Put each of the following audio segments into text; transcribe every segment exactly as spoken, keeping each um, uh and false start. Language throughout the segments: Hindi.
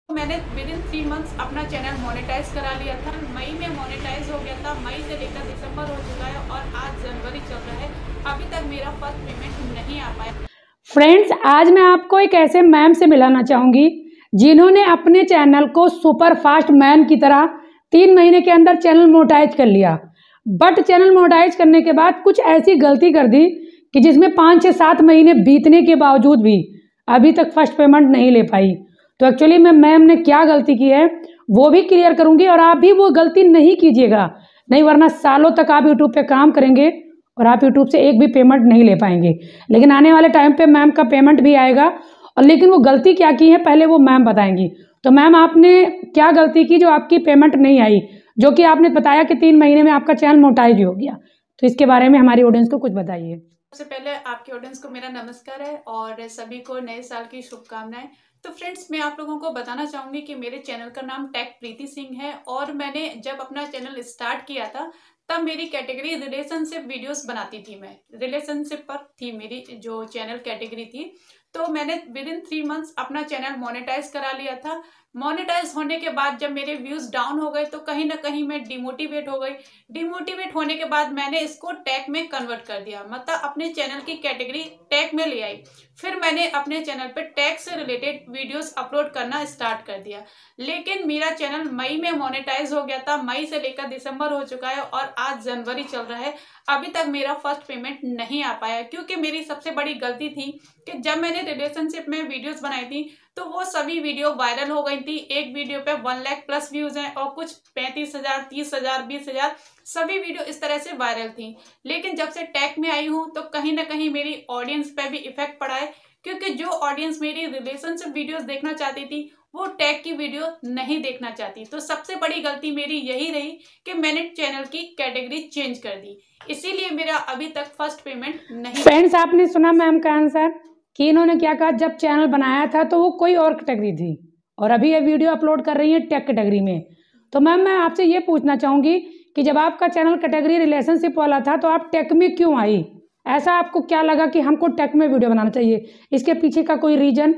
मैंने विद इन थ्री मंथ्स अपना चैनल मोनेटाइज करा लिया था। मई में मोनेटाइज हो गया था। मई से लेकर दिसंबर हो चुका है और आज जनवरी चल रहा है, अभी तक मेरा फर्स्ट पेमेंट नहीं आ पाया। फ्रेंड्स, आज मैं आपको एक ऐसे मैम से मिलाना चाहूँगी जिन्होंने अपने चैनल को सुपर फास्ट मैन की तरह तीन महीने के अंदर चैनल मोनेटाइज कर लिया। बट चैनल मोनेटाइज करने के बाद कुछ ऐसी गलती कर दी कि जिसमें पाँच से सात महीने बीतने के बावजूद भी अभी तक फर्स्ट पेमेंट नहीं ले पाई। तो एक्चुअली मैं मैम ने क्या गलती की है वो भी क्लियर करूँगी और आप भी वो गलती नहीं कीजिएगा, नहीं वरना सालों तक आप यूट्यूब पे काम करेंगे और आप यूट्यूब से एक भी पेमेंट नहीं ले पाएंगे। लेकिन आने वाले टाइम पे मैम का पेमेंट भी आएगा। और लेकिन वो गलती क्या की है पहले वो मैम बताएंगी। तो मैम, आपने क्या गलती की जो आपकी पेमेंट नहीं आई, जो कि आपने बताया कि तीन महीने में आपका चैनल मोनेटाइज हो गया? तो इसके बारे में हमारी ऑडियंस को कुछ बताइए। सबसे पहले आपकी ऑडियंस को मेरा नमस्कार है और सभी को नए साल की शुभकामनाएं। तो फ्रेंड्स, मैं आप लोगों को बताना चाहूंगी कि मेरे चैनल का नाम टेक प्रीति सिंह है और मैंने जब अपना चैनल स्टार्ट किया था तब मेरी कैटेगरी रिलेशनशिप वीडियोस बनाती थी। मैं रिलेशनशिप पर थी मेरी जो चैनल कैटेगरी थी। तो मैंने विद इन थ्री मंथ्स अपना चैनल मोनेटाइज करा लिया था। मोनेटाइज होने के बाद जब मेरे व्यूज डाउन हो गए तो कहीं ना कहीं मैं डिमोटिवेट हो गई। डिमोटिवेट होने के बाद मैंने इसको टैग में कन्वर्ट कर दिया, मतलब अपने चैनल की कैटेगरी टैग में ले आई। फिर मैंने अपने चैनल पे टैग से रिलेटेड वीडियोस अपलोड करना स्टार्ट कर दिया। लेकिन मेरा चैनल मई में मोनेटाइज हो गया था। मई से लेकर दिसंबर हो चुका है और आज जनवरी चल रहा है, अभी तक मेरा फर्स्ट पेमेंट नहीं आ पाया। क्योंकि मेरी सबसे बड़ी गलती थी कि जब मैंने रिलेशनशिप में वीडियोस बनाई थी तो वो सभी वीडियो वायरल हो गई थी। एक वीडियो पे वन लाख प्लस व्यूज हैं और कुछ पैंतीस हजार तीस हजार बीस हजार सभी वीडियो इस तरह से वायरल थी। लेकिन जब से टैग में आई हूँ तो कहीं ना कहीं मेरी ऑडियंस पे भी इफेक्ट पड़ा है, क्योंकि जो ऑडियंस मेरी रिलेशनशिप वीडियोस देखना चाहती थी वो टैग की वीडियो नहीं देखना चाहती। तो सबसे बड़ी गलती मेरी यही रही कि मैंने चैनल की कैटेगरी चेंज कर दी, इसीलिए मेरा अभी तक फर्स्ट पेमेंट नहीं। फ्रेंड्स, आपने सुना मैम का आंसर कि इन्होंने क्या कहा, जब चैनल बनाया था तो वो कोई और कैटेगरी थी और अभी ये वीडियो अपलोड कर रही है टेक कैटेगरी में। तो मैम, मैं आपसे ये पूछना चाहूँगी कि जब आपका चैनल कैटेगरी रिलेशनशिप वाला था तो आप टेक में क्यों आई? ऐसा आपको क्या लगा कि हमको टेक में वीडियो बनाना चाहिए? इसके पीछे का कोई रीजन?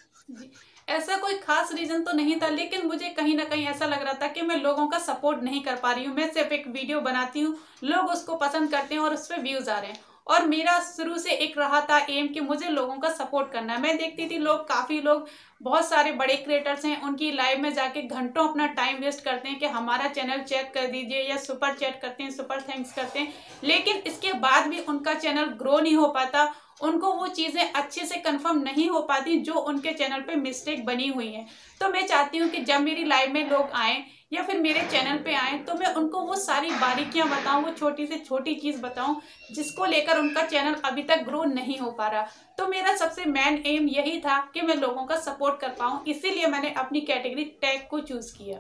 ऐसा कोई खास रीजन तो नहीं था, लेकिन मुझे कहीं ना कहीं ऐसा लग रहा था कि मैं लोगों का सपोर्ट नहीं कर पा रही हूँ। मैं सिर्फ एक वीडियो बनाती हूँ, लोग उसको पसंद करते हैं और उस पर व्यूज आ रहे हैं। और मेरा शुरू से एक रहा था एम कि मुझे लोगों का सपोर्ट करना है। मैं देखती थी लोग काफ़ी लोग बहुत सारे बड़े क्रिएटर्स हैं, उनकी लाइव में जाके घंटों अपना टाइम वेस्ट करते हैं कि हमारा चैनल चेक कर दीजिए या सुपर चैट करते हैं, सुपर थैंक्स करते हैं। लेकिन इसके बाद भी उनका चैनल ग्रो नहीं हो पाता, उनको वो चीज़ें अच्छे से कंफर्म नहीं हो पाती जो उनके चैनल पे मिस्टेक बनी हुई है। तो मैं चाहती हूँ कि जब मेरी लाइव में लोग आएँ या फिर मेरे चैनल पे आएँ तो मैं उनको वो सारी बारीकियां बताऊं, वो छोटी से छोटी चीज़ बताऊं जिसको लेकर उनका चैनल अभी तक ग्रो नहीं हो पा रहा। तो मेरा सबसे मेन एम यही था कि मैं लोगों का सपोर्ट कर पाऊं, इसीलिए मैंने अपनी कैटेगरी टैग को चूज किया।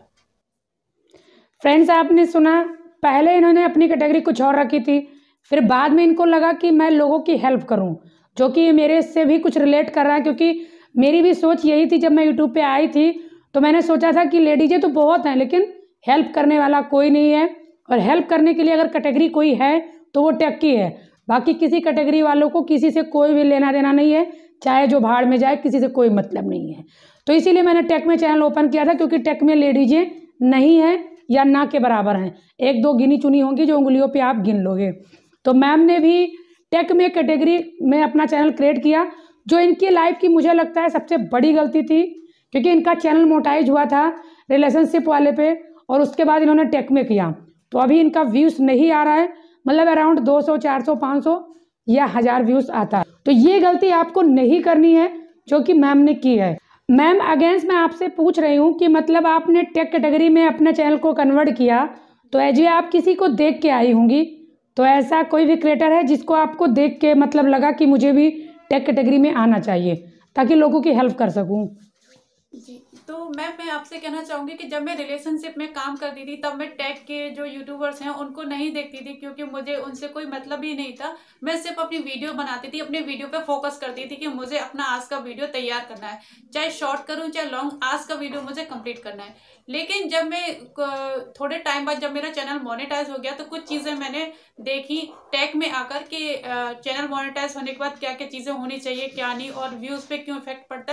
फ्रेंड्स, आपने सुना, पहले इन्होंने अपनी कैटेगरी कुछ और रखी थी, फिर बाद में इनको लगा कि मैं लोगों की हेल्प करूं, जो कि मेरे से भी कुछ रिलेट कर रहा है। क्योंकि मेरी भी सोच यही थी, जब मैं यूट्यूब पे आई थी तो मैंने सोचा था कि लेडीजें तो बहुत हैं लेकिन हेल्प करने वाला कोई नहीं है, और हेल्प करने के लिए अगर कैटेगरी कोई है तो वो टेक की है। बाकी किसी कैटेगरी वालों को किसी से कोई भी लेना देना नहीं है, चाहे जो भाड़ में जाए, किसी से कोई मतलब नहीं है। तो इसीलिए मैंने टेक में चैनल ओपन किया था, क्योंकि टेक में लेडीजें नहीं है या ना के बराबर हैं, एक दो गिनी चुनी होंगी जो उंगलियों पे आप गिन लोगे। तो मैम ने भी टेक में कैटेगरी में अपना चैनल क्रिएट किया, जो इनकी लाइफ की मुझे लगता है सबसे बड़ी गलती थी, क्योंकि इनका चैनल मोनेटाइज हुआ था रिलेशनशिप वाले पे और उसके बाद इन्होंने टेक में किया। तो अभी इनका व्यूज़ नहीं आ रहा है, मतलब अराउंड दो सौ चार सौ पाँच सौ या हज़ार व्यूज़ आता है। तो ये गलती आपको नहीं करनी है जो कि मैम ने की है। मैम, अगेंस्ट मैं आपसे पूछ रही हूँ कि मतलब आपने टेक कैटेगरी में अपने चैनल को कन्वर्ट किया तो एज ए आप किसी को देख के आई होंगी, तो ऐसा कोई भी क्रिएटर है जिसको आपको देख के मतलब लगा कि मुझे भी टेक कैटेगरी में आना चाहिए ताकि लोगों की हेल्प कर सकूं? जी, तो मैं मैं आपसे कहना चाहूँगी कि जब मैं रिलेशनशिप में काम करती थी तब मैं टैग के जो यूट्यूबर्स हैं उनको नहीं देखती थी, क्योंकि मुझे उनसे कोई मतलब ही नहीं था। मैं सिर्फ अपनी वीडियो बनाती थी, अपने वीडियो पे फोकस करती थी कि मुझे अपना आज का वीडियो तैयार करना है, चाहे शॉर्ट करूँ चाहे लॉन्ग, आज का वीडियो मुझे कंप्लीट करना है। लेकिन जब मैं थोड़े टाइम बाद जब मेरा चैनल मोनेटाइज हो गया तो कुछ चीज़ें मैंने देखी टैग में आकर कि चैनल मोनेटाइज होने के बाद क्या क्या चीज़ें होनी चाहिए क्या नहीं और व्यूज़ पे क्यों इफेक्ट पड़ता है।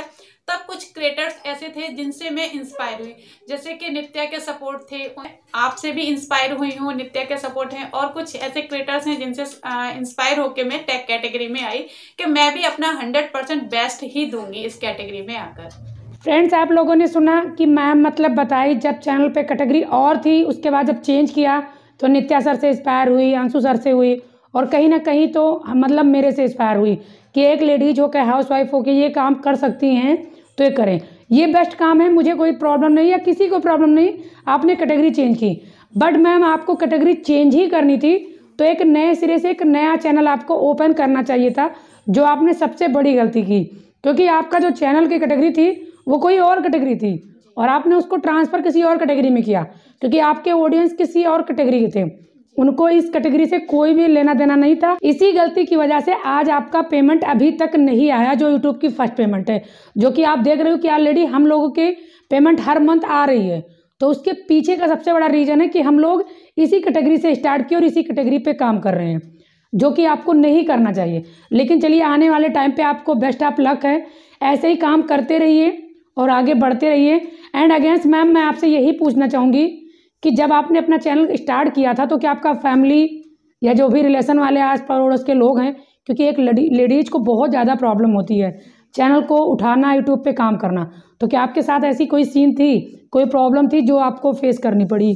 तब कुछ क्रिएटर्स ऐसे थे जिनसे मैं इंस्पायर हुई, जैसे कि नित्या के सपोर्ट थे, आपसे भी इंस्पायर हुई हूँ, नित्या के सपोर्ट हैं, और कुछ ऐसे क्रिएटर्स हैं जिनसे इंस्पायर होकर मैं टेक कैटेगरी में आई कि मैं भी अपना हंड्रेड परसेंट बेस्ट ही दूंगी इस कैटेगरी में आकर। फ्रेंड्स, आप लोगों ने सुना कि मैम मतलब बताई जब चैनल पे कैटेगरी और थी, उसके बाद जब चेंज किया तो नित्या सर से इंस्पायर हुई, अंशु सर से हुई, और कहीं ना कहीं तो मतलब मेरे से इंस्पायर हुई कि एक लेडीज होकर हाउस वाइफ होकर ये काम कर सकती हैं तो ये करें, ये बेस्ट काम है, मुझे कोई प्रॉब्लम नहीं, या किसी को प्रॉब्लम नहीं। आपने कैटेगरी चेंज की, बट मैम आपको कैटेगरी चेंज ही करनी थी तो एक नए सिरे से एक नया चैनल आपको ओपन करना चाहिए था, जो आपने सबसे बड़ी गलती की, क्योंकि आपका जो चैनल की कैटेगरी थी वो कोई और कैटेगरी थी और आपने उसको ट्रांसफ़र किसी और कैटेगरी में किया, क्योंकि आपके ऑडियंस किसी और कैटेगरी के थे, उनको इस कैटेगरी से कोई भी लेना देना नहीं था। इसी गलती की वजह से आज आपका पेमेंट अभी तक नहीं आया, जो यूट्यूब की फर्स्ट पेमेंट है, जो कि आप देख रहे हो कि ऑलरेडी हम लोगों के पेमेंट हर मंथ आ रही है। तो उसके पीछे का सबसे बड़ा रीज़न है कि हम लोग इसी कैटेगरी से स्टार्ट किए और इसी कैटेगरी पे काम कर रहे हैं, जो कि आपको नहीं करना चाहिए। लेकिन चलिए, आने वाले टाइम पे आपको बेस्ट ऑफ लक है, ऐसे ही काम करते रहिए और आगे बढ़ते रहिए। एंड अगेंस्ट मैम, मैं आपसे यही पूछना चाहूँगी कि जब आपने अपना चैनल स्टार्ट किया था तो क्या आपका फैमिली या जो भी रिलेशन वाले आस पड़ोस के लोग हैं, क्योंकि एक लेडीज को बहुत ज़्यादा प्रॉब्लम होती है चैनल को उठाना, यूट्यूब पे काम करना, तो क्या आपके साथ ऐसी कोई सीन थी, कोई प्रॉब्लम थी जो आपको फेस करनी पड़ी?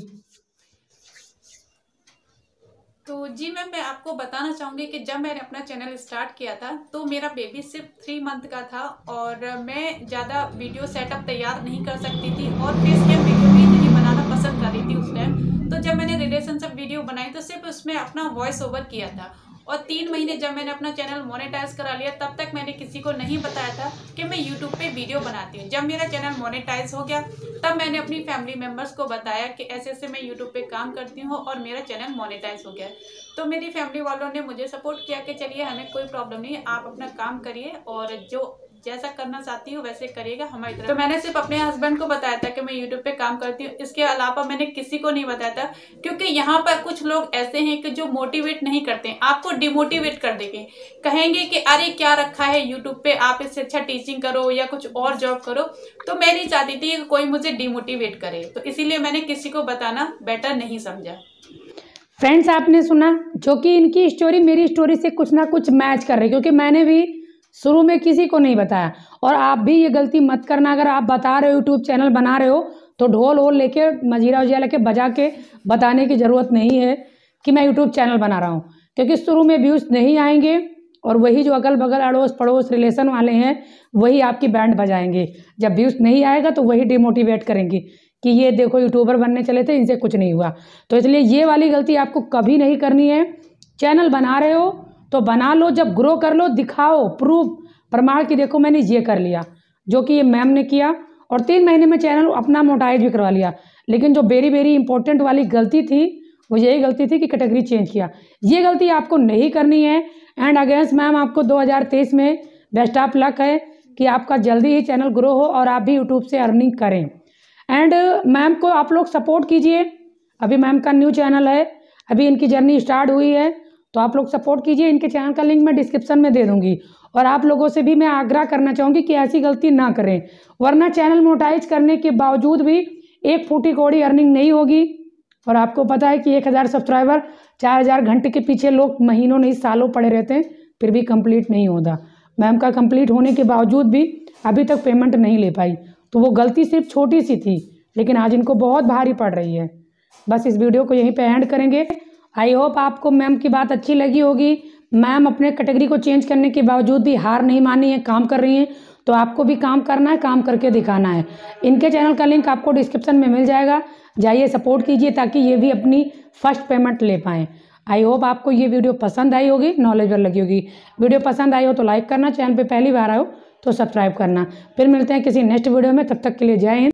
तो जी मैम, मैं आपको बताना चाहूँगी कि जब मैंने अपना चैनल स्टार्ट किया था तो मेरा बेबी सिर्फ थ्री मंथ का था और मैं ज़्यादा वीडियो सेटअप तैयार नहीं कर सकती थी और फेस कैम वीडियो भी नहीं बनाना पसंद कर रही थी उस टाइम। तो जब मैंने रिलेशनशिप वीडियो बनाई तो सिर्फ उसमें अपना वॉइस ओवर किया था, और तीन महीने जब मैंने अपना चैनल मोनेटाइज करा लिया तब तक मैंने किसी को नहीं बताया था कि मैं यूट्यूब पे वीडियो बनाती हूँ। जब मेरा चैनल मोनेटाइज हो गया तब मैंने अपनी फैमिली मेम्बर्स को बताया कि ऐसे ऐसे मैं यूट्यूब पे काम करती हूँ और मेरा चैनल मोनेटाइज हो गया। तो मेरी फैमिली वालों ने मुझे सपोर्ट किया कि चलिए, हमें कोई प्रॉब्लम नहीं है, आप अपना काम करिए और जो जैसा करना चाहती हूँ वैसे करिएगा हमारी तरफ। तो मैंने सिर्फ अपने हस्बैंड को बताया था कि मैं यूट्यूब पे काम करती हूँ, इसके अलावा मैंने किसी को नहीं बताया था, क्योंकि यहाँ पर कुछ लोग ऐसे हैं कि जो मोटिवेट नहीं करते हैं, आपको डिमोटिवेट कर देंगे, कहेंगे कि अरे क्या रखा है यूट्यूब पे, आप इससे अच्छा टीचिंग करो या कुछ और जॉब करो। तो मैं नहीं चाहती थी कि कोई मुझे डिमोटिवेट करे, तो इसीलिए मैंने किसी को बताना बेटर नहीं समझा। फ्रेंड्स, आपने सुना, जो कि इनकी स्टोरी मेरी स्टोरी से कुछ ना कुछ मैच कर रही है, क्योंकि मैंने भी शुरू में किसी को नहीं बताया, और आप भी ये गलती मत करना। अगर आप बता रहे हो, यूट्यूब चैनल बना रहे हो, तो ढोल वोल लेके मजीरा वजीरा लेके बजा के बताने की ज़रूरत नहीं है कि मैं यूट्यूब चैनल बना रहा हूँ, क्योंकि शुरू में व्यूज़ नहीं आएंगे और वही जो अगल बगल अड़ोस पड़ोस रिलेशन वाले हैं वही आपकी बैंड बजाएंगे। जब व्यूज़ नहीं आएगा तो वही डिमोटिवेट करेंगे कि ये देखो यूट्यूबर बनने चले थे, इनसे कुछ नहीं हुआ। तो इसलिए ये वाली गलती आपको कभी नहीं करनी है। चैनल बना रहे हो तो बना लो, जब ग्रो कर लो, दिखाओ, प्रूफ, प्रमाण की देखो मैंने ये कर लिया, जो कि ये मैम ने किया, और तीन महीने में चैनल अपना मोनेटाइज भी करवा लिया। लेकिन जो वेरी वेरी इंपॉर्टेंट वाली गलती थी वो यही गलती थी कि कैटेगरी चेंज किया। ये गलती आपको नहीं करनी है। एंड अगेंस्ट मैम, आपको दो हज़ार तेईस में बेस्ट ऑफ लक है कि आपका जल्दी ही चैनल ग्रो हो और आप भी यूट्यूब से अर्निंग करें। एंड मैम को आप लोग सपोर्ट कीजिए, अभी मैम का न्यू चैनल है, अभी इनकी जर्नी स्टार्ट हुई है, तो आप लोग सपोर्ट कीजिए। इनके चैनल का लिंक मैं डिस्क्रिप्शन में दे दूँगी। और आप लोगों से भी मैं आग्रह करना चाहूँगी कि ऐसी गलती ना करें, वरना चैनल मोनेटाइज करने के बावजूद भी एक फूटी कौड़ी अर्निंग नहीं होगी। और आपको पता है कि एक हज़ार सब्सक्राइबर, चार हज़ार घंटे के पीछे लोग महीनों नहीं सालों पड़े रहते हैं, फिर भी कंप्लीट नहीं होता। मैम का कंप्लीट होने के बावजूद भी अभी तक पेमेंट नहीं ले पाई, तो वो गलती सिर्फ छोटी सी थी, लेकिन आज इनको बहुत भारी पड़ रही है। बस इस वीडियो को यहीं पे एंड करेंगे। आई होप आपको मैम की बात अच्छी लगी होगी। मैम अपने कैटेगरी को चेंज करने के बावजूद भी हार नहीं मानी है, काम कर रही हैं, तो आपको भी काम करना है, काम करके दिखाना है। इनके चैनल का लिंक आपको डिस्क्रिप्शन में मिल जाएगा, जाइए सपोर्ट कीजिए ताकि ये भी अपनी फर्स्ट पेमेंट ले पाएँ। आई होप आपको ये वीडियो पसंद आई होगी, नॉलेजेबल लगी होगी। वीडियो पसंद आई हो तो लाइक करना, चैनल पे पहली बार आए हो तो सब्सक्राइब करना। फिर मिलते हैं किसी नेक्स्ट वीडियो में, तब तक के लिए जय हिंद।